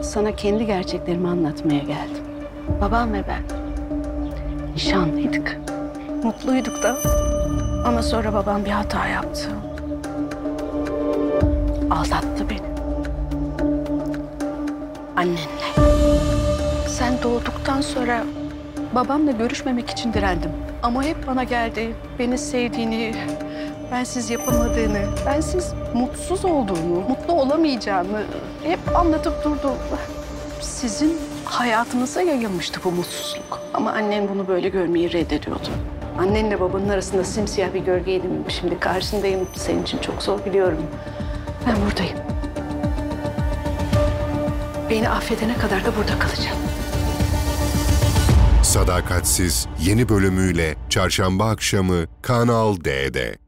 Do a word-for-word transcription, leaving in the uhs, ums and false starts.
Sana kendi gerçeklerimi anlatmaya geldim. Babam ve ben nişanlıydık. Mutluyduk da. Ama sonra babam bir hata yaptı. Aldattı beni. Annenle. Sen doğduktan sonra babamla görüşmemek için direndim. Ama hep bana geldi. Beni sevdiğini, bensiz yapamadığını, bensiz mutsuz olduğunu, mutlu olamayacağını hep anlatıp durdu. Sizin hayatınıza yayılmıştı bu mutsuzluk. Ama annen bunu böyle görmeyi reddediyordu. Annenle babanın arasında simsiyah bir gölgeydim. Şimdi karşındayım. Senin için çok zor biliyorum. Ben buradayım. Beni affedene kadar da burada kalacağım. Sadakatsiz yeni bölümüyle Çarşamba akşamı Kanal D'de.